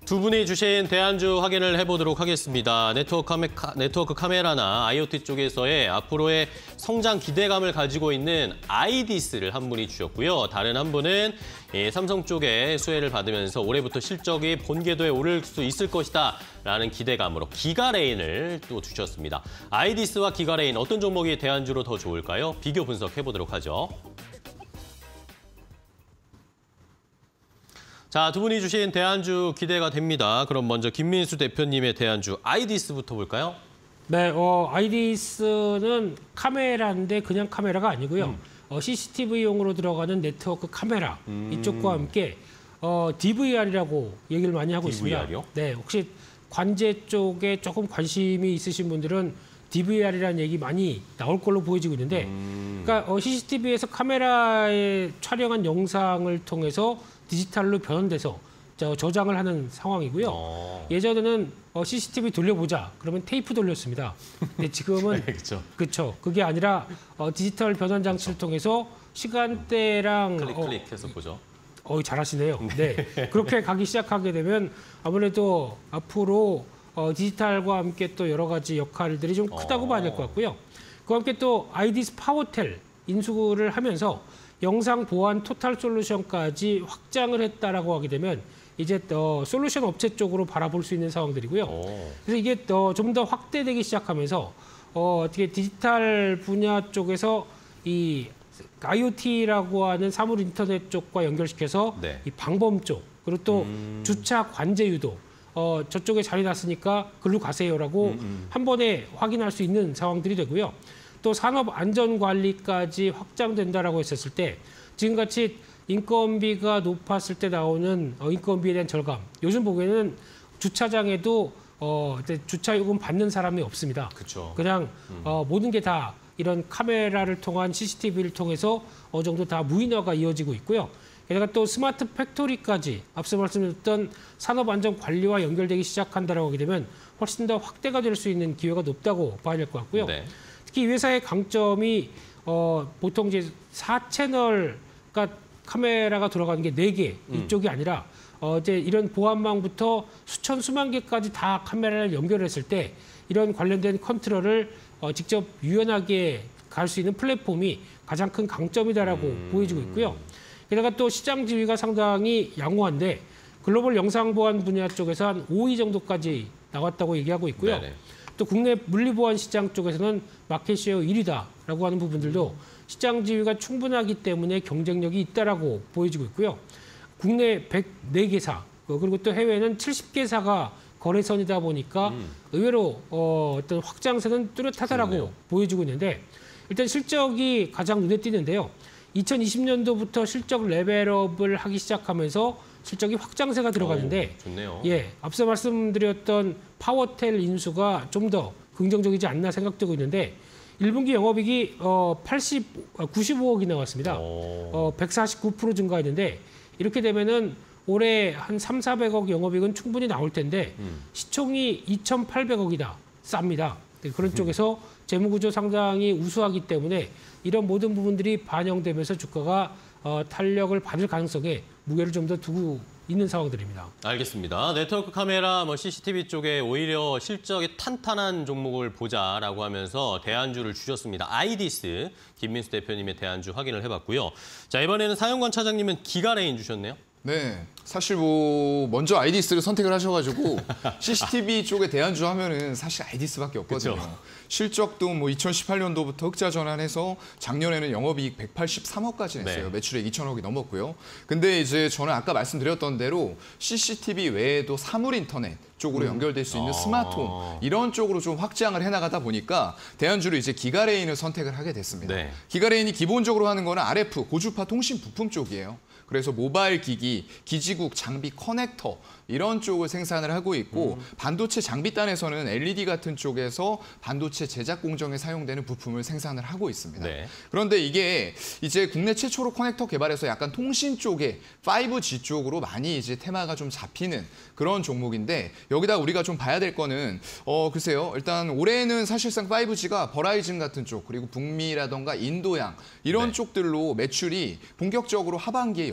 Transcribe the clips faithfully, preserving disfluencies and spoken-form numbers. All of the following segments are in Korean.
두 분이 주신 대안주 확인을 해보도록 하겠습니다. 네트워크, 카메, 네트워크 카메라나 아이오티 쪽에서의 앞으로의 성장 기대감을 가지고 있는 아이디스를 한 분이 주셨고요. 다른 한 분은 예, 삼성 쪽에 수혜를 받으면서 올해부터 실적이 본궤도에 오를 수 있을 것이다 라는 기대감으로 기가레인을 또 주셨습니다. 아이디스와 기가레인 어떤 종목이 대안주로 더 좋을까요? 비교 분석해보도록 하죠. 자, 두 분이 주신 대안주 기대가 됩니다. 그럼 먼저 김민수 대표님의 대안주 아이디스부터 볼까요? 네, 어, 아이디스는 카메라인데 그냥 카메라가 아니고요. 음. 어, 씨씨티비용으로 들어가는 네트워크 카메라 음. 이쪽과 함께 어, 디브이알이라고 얘기를 많이 하고 디브이알이요? 있습니다. 네, 혹시 관제 쪽에 조금 관심이 있으신 분들은 디브이알이라는 얘기 많이 나올 걸로 보여지고 있는데 음. 그러니까 어, 씨씨티비에서 카메라에 촬영한 영상을 통해서 디지털로 변환돼서 저장을 하는 상황이고요. 어. 예전에는 어, 씨씨티비 돌려보자 그러면 테이프 돌렸습니다. 근데 지금은 그렇죠. 그렇죠. 그게 아니라 어, 디지털 변환 장치를 그쵸. 통해서 시간대랑 클릭 클릭해서 어, 보죠. 어, 잘하시네요. 네, 그렇게 가기 시작하게 되면 아무래도 앞으로 어, 디지털과 함께 또 여러 가지 역할들이 좀 크다고 어. 봐야 될 것 같고요. 그와 함께 또 아이디스 파워텔 인수를 하면서 영상 보안 토탈 솔루션까지 확장을 했다라고 하게 되면 이제 어, 솔루션 업체 쪽으로 바라볼 수 있는 상황들이고요. 오. 그래서 이게 어, 좀 더 확대되기 시작하면서 어, 어떻게 디지털 분야 쪽에서 이 아이오티라고 하는 사물 인터넷 쪽과 연결시켜서 네. 이 방범 쪽 그리고 또 음. 주차 관제 유도 어, 저쪽에 자리 났으니까 글로 가세요라고 음, 음. 한 번에 확인할 수 있는 상황들이 되고요. 또 산업 안전 관리까지 확장된다라고 했었을 때 지금같이 인건비가 높았을 때 나오는 어, 인건비에 대한 절감. 요즘 보기에는 주차장에도 어, 주차 요금 받는 사람이 없습니다. 그쵸. 그냥 음. 어, 모든 게 다 이런 카메라를 통한 씨씨티비를 통해서 어느 정도 다 무인화가 이어지고 있고요. 게다가 또 스마트 팩토리까지 앞서 말씀드렸던 산업 안전 관리와 연결되기 시작한다라고 하게 되면 훨씬 더 확대가 될 수 있는 기회가 높다고 봐야 될 것 같고요. 네. 특히 이 회사의 강점이 어, 보통 이제 사 채널, 그러니까 카메라가 들어가는 게 네 개 음. 이쪽이 아니라 어, 이제 이런 보안망부터 수천 수만 개까지 다 카메라를 연결했을 때 이런 관련된 컨트롤을 어, 직접 유연하게 갈 수 있는 플랫폼이 가장 큰 강점이다라고 음. 보여지고 있고요. 게다가 또 시장 지위가 상당히 양호한데 글로벌 영상 보안 분야 쪽에서 한 오 위 정도까지 나왔다고 얘기하고 있고요. 네네. 또 국내 물리보안 시장 쪽에서는 마켓쉐어 일 위다라고 하는 부분들도 시장 지위가 충분하기 때문에 경쟁력이 있다라고 보여지고 있고요. 국내 백사 개사 그리고 또 해외에는 칠십 개사가 거래선이다 보니까 음. 의외로 어, 어떤 확장세는 뚜렷하다라고 그러네요. 보여지고 있는데 일단 실적이 가장 눈에 띄는데요. 이천이십 년도부터 실적 레벨업을 하기 시작하면서 실적이 확장세가 들어가는데 오, 좋네요. 예, 앞서 말씀드렸던 파워텔 인수가 좀 더 긍정적이지 않나 생각되고 있는데 일 분기 영업이익이 어, 팔십, 구십오억이 나왔습니다. 어, 백사십구 퍼센트 증가했는데 이렇게 되면은 올해 한 삼사백억 영업이익은 충분히 나올 텐데 음. 시총이 이천팔백억이다. 쌉니다. 그런 쪽에서 재무구조 상당히 우수하기 때문에 이런 모든 부분들이 반영되면서 주가가 어, 탄력을 받을 가능성에 무게를 좀 더 두고 있는 상황들입니다. 알겠습니다. 네트워크 카메라, 뭐 씨씨티비 쪽에 오히려 실적이 탄탄한 종목을 보자라고 하면서 대안주를 주셨습니다. 아이디스 김민수 대표님의 대안주 확인을 해봤고요. 자, 이번에는 사용관 차장님은 기가레인 주셨네요. 네, 사실 뭐 먼저 아이디스를 선택을 하셔가지고 씨씨티비 쪽에 대안주 하면은 사실 아이디스밖에 없거든요. 그쵸? 실적도 뭐 이천십팔 년도부터 흑자 전환해서 작년에는 영업이익 백팔십삼억까지 냈어요. 네. 매출액 이천억이 넘었고요. 근데 이제 저는 아까 말씀드렸던 대로 씨씨티비 외에도 사물 인터넷 쪽으로 음. 연결될 수 있는 아. 스마트홈 이런 쪽으로 좀 확장을 해나가다 보니까 대안주로 이제 기가레인을 선택을 하게 됐습니다. 네. 기가레인이 기본적으로 하는 거는 알에프 고주파 통신 부품 쪽이에요. 그래서 모바일 기기, 기지국, 장비, 커넥터 이런 쪽을 생산을 하고 있고 음. 반도체 장비단에서는 엘이디 같은 쪽에서 반도체 제작 공정에 사용되는 부품을 생산을 하고 있습니다. 네. 그런데 이게 이제 국내 최초로 커넥터 개발해서 약간 통신 쪽에 파이브지 쪽으로 많이 이제 테마가 좀 잡히는 그런 종목인데 여기다 우리가 좀 봐야 될 거는 어 글쎄요. 일단 올해는 사실상 파이브지가 버라이즌 같은 쪽 그리고 북미라던가 인도양 이런 네. 쪽들로 매출이 본격적으로 하반기에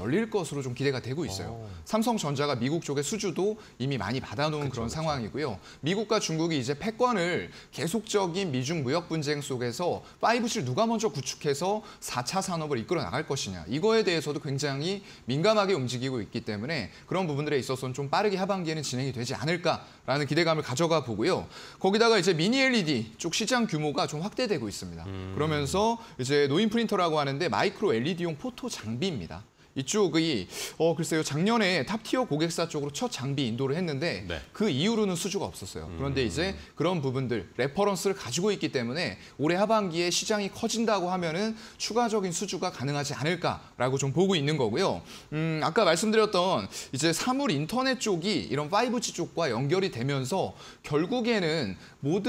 열릴 것으로 좀 기대가 되고 있어요. 오. 삼성전자가 미국 쪽의 수주도 이미 많이 받아놓은 그쵸, 그런 그쵸. 상황이고요. 미국과 중국이 이제 패권을 계속적인 미중 무역 분쟁 속에서 파이브지를 누가 먼저 구축해서 사 차 산업을 이끌어 나갈 것이냐. 이거에 대해서도 굉장히 민감하게 움직이고 있기 때문에 그런 부분들에 있어서는 좀 빠르게 하반기에는 진행이 되지 않을까라는 기대감을 가져가 보고요. 거기다가 이제 미니 엘이디 쪽 시장 규모가 좀 확대되고 있습니다. 음. 그러면서 이제 노인 프린터라고 하는데 마이크로 엘이디용 포토 장비입니다. 이쪽이 어 글쎄요 작년에 탑티어 고객사 쪽으로 첫 장비 인도를 했는데 네. 그 이후로는 수주가 없었어요. 그런데 이제 그런 부분들 레퍼런스를 가지고 있기 때문에 올해 하반기에 시장이 커진다고 하면은 추가적인 수주가 가능하지 않을까라고 좀 보고 있는 거고요. 음 아까 말씀드렸던 이제 사물 인터넷 쪽이 이런 파이브지 쪽과 연결이 되면서 결국에는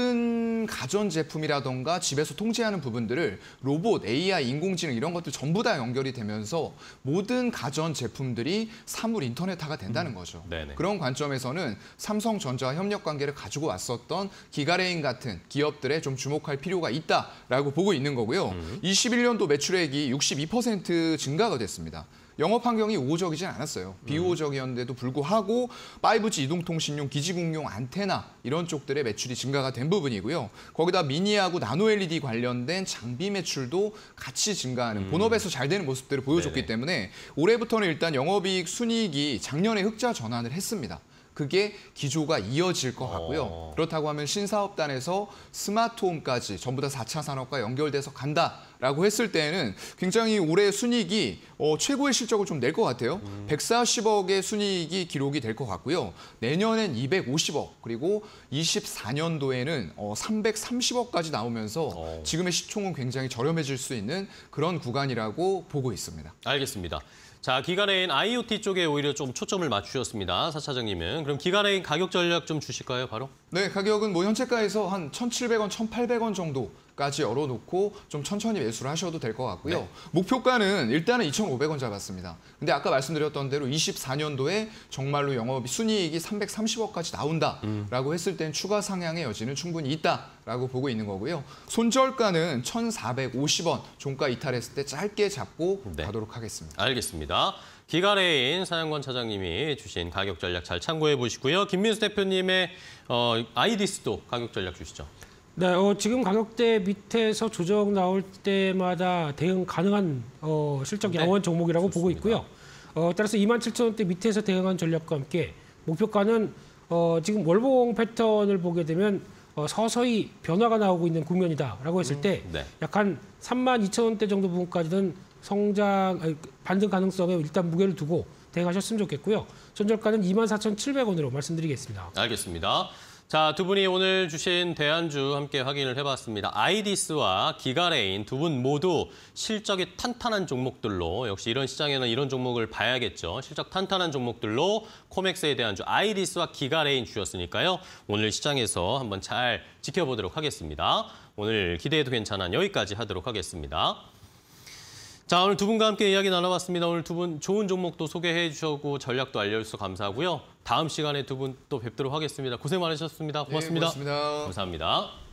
모든 가전 제품이라던가 집에서 통제하는 부분들을 로봇, 에이아이, 인공지능 이런 것들 전부 다 연결이 되면서 모든 가전 제품들이 사물 인터넷화가 된다는 거죠. 네네. 그런 관점에서는 삼성전자와 협력 관계를 가지고 왔었던 기가레인 같은 기업들에 좀 주목할 필요가 있다라고 보고 있는 거고요. 음. 이십일 년도 매출액이 육십이 퍼센트 증가가 됐습니다. 영업 환경이 우호적이진 않았어요. 비우호적이었는데도 불구하고 파이브지 이동통신용, 기지국용 안테나 이런 쪽들의 매출이 증가가 된 부분이고요. 거기다 미니하고 나노 엘이디 관련된 장비 매출도 같이 증가하는 음. 본업에서 잘 되는 모습들을 보여줬기 네네. 때문에 올해부터는 일단 영업이익 순이익이 작년에 흑자 전환을 했습니다. 그게 기조가 이어질 것 같고요. 어. 그렇다고 하면 신사업단에서 스마트홈까지 전부 다 사 차 산업과 연결돼서 간다라고 했을 때에는 굉장히 올해 순이익이 어, 최고의 실적을 좀 낼 것 같아요. 음. 백사십억의 순이익이 기록이 될 것 같고요. 내년엔 이백오십억 그리고 이십사 년도에는 어, 삼백삼십억까지 나오면서 어. 지금의 시총은 굉장히 저렴해질 수 있는 그런 구간이라고 보고 있습니다. 알겠습니다. 자, 기가레인 아이오티 쪽에 오히려 좀 초점을 맞추셨습니다. 사 차장님은. 그럼 기가레인 가격 전략 좀 주실까요, 바로? 네, 가격은 뭐 현재가에서 한 천칠백 원, 천팔백 원 정도까지 열어놓고 좀 천천히 매수를 하셔도 될 것 같고요. 네. 목표가는 일단은 이천오백 원 잡았습니다. 근데 아까 말씀드렸던 대로 이십사 년도에 정말로 영업 순이익이 삼백삼십억까지 나온다라고 했을 땐 추가 상향의 여지는 충분히 있다라고 보고 있는 거고요. 손절가는 천사백오십 원 종가 이탈했을 때 짧게 잡고 네. 가도록 하겠습니다. 알겠습니다. 기가레인 사양권 차장님이 주신 가격 전략 잘 참고해 보시고요. 김민수 대표님의 어, 아이디스도 가격 전략 주시죠. 네, 어, 지금 가격대 밑에서 조정 나올 때마다 대응 가능한 어, 실적 네, 양호한 종목이라고 좋습니다. 보고 있고요. 어, 따라서 이만 칠천 원대 밑에서 대응한 전략과 함께 목표가는 어, 지금 월봉 패턴을 보게 되면 어, 서서히 변화가 나오고 있는 국면이다라고 했을 때 네. 약 한 삼만 이천 원대 정도 부분까지는 성장 아니, 반등 가능성에 일단 무게를 두고 대응하셨으면 좋겠고요. 손절가는 이만 사천칠백 원으로 말씀드리겠습니다. 알겠습니다. 자, 두 분이 오늘 주신 대안주 함께 확인을 해봤습니다. 아이디스와 기가레인 두 분 모두 실적이 탄탄한 종목들로 역시 이런 시장에는 이런 종목을 봐야겠죠. 실적 탄탄한 종목들로 코맥스에 대한 주 아이디스와 기가레인 주셨으니까요. 오늘 시장에서 한번 잘 지켜보도록 하겠습니다. 오늘 기대해도 괜찮은 여기까지 하도록 하겠습니다. 자, 오늘 두 분과 함께 이야기 나눠봤습니다. 오늘 두 분 좋은 종목도 소개해 주셨고 전략도 알려주셔서 감사하고요. 다음 시간에 두 분 또 뵙도록 하겠습니다. 고생 많으셨습니다. 고맙습니다. 네, 고맙습니다. 감사합니다.